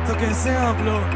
तो कैसे हैं आप लोग?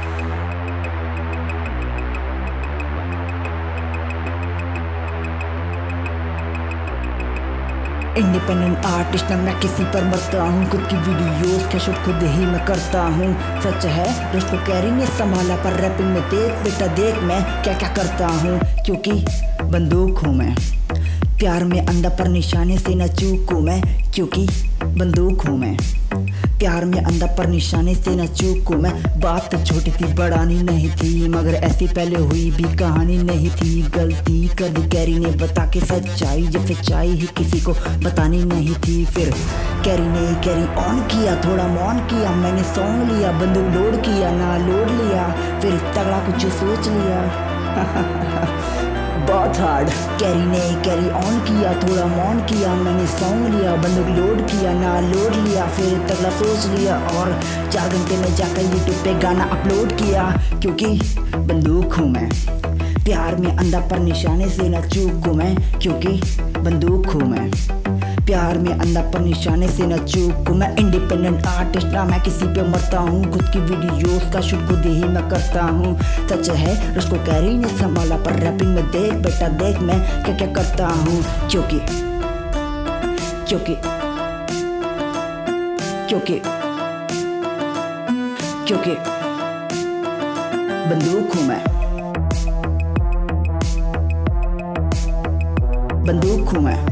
इंडिपेंडेंट आर्टिस्ट ना मैं किसी पर मरता हूँ, खुद की वीडियोस के शूट खुद ही मैं करता हूँ। सच है दोस्तों कैरी ने संभाला, पर रैपिंग में देख बेटा देख मैं क्या क्या करता हूँ, क्योंकि बंदूक हूँ मैं। प्यार में अंधा पर निशाने से न चूकूँ मैं, क्योंकि बंदूक हूँ मैं। प्यार में अंधा पर निशाने से न चूकूँ मैं। बात तो छोटी थी बढ़ानी नहीं थी, मगर ऐसी पहले हुई भी कहानी नहीं थी। गलती कर दी कैरी ने बता के सच्चाई, जब सच्चाई ही किसी को बतानी नहीं थी। फिर कैरी ने कैरी ऑन किया, थोड़ा मौन किया, मैंने सॉन्ग लिया, बंदूक लोड किया ना लोड लिया, फिर तगड़ा कुछ सोच लिया। बहुत हार्ड। कैरी ने कैरी ऑन किया, थोड़ा मौन किया, मैंने सॉन्ग लिया, बंदूक लोड किया ना लोड लिया, फिर तगड़ा सोच लिया और 4 घंटे में जाकर यूट्यूब पे गाना अपलोड किया, क्योंकि बंदूक हूँ मैं। प्यार में अंधा पर निशाने से न चूकूँ मैं, क्योंकि बंदूक हूँ मैं। प्यार में अंधा पर निशाने से न चूकूँ मैं। इंडिपेंडेंट आर्टिस्ट ना मैं किसी पे मरता हूँ, खुद की वीडियोस का शूट खुद ही मैं करता हूँ। सच है उसको कैरी ने संभाला, पर रैपिंग में देख बेटा देख मैं क्या क्या करता हूँ, क्योंकि क्योंकि क्योंकि क्योंकि बंदूक हूँ मैं। बंदूक हूँ मैं।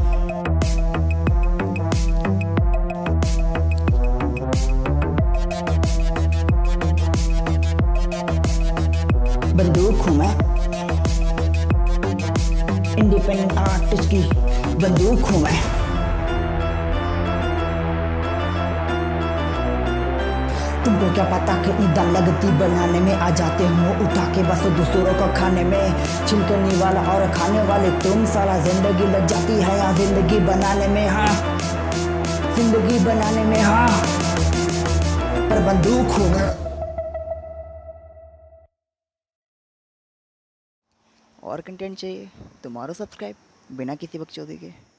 बंदूक हूँ मैं। इंडिपेंडेंट आर्टिस्ट की बंदूक हूँ मैं। तुमको क्या पता कि ईंधन लगती बनाने में, आ जाते हो उठा के बस दूसरों को खाने में। छिलकने वाला और खाने वाले तुम, सारा जिंदगी लग जाती है यहाँ जिंदगी बनाने में। हाँ जिंदगी बनाने में, हाँ पर बंदूक हूँ मैं। और कंटेंट चाहिए तो मारो सब्सक्राइब बिना किसी बकचोदी के।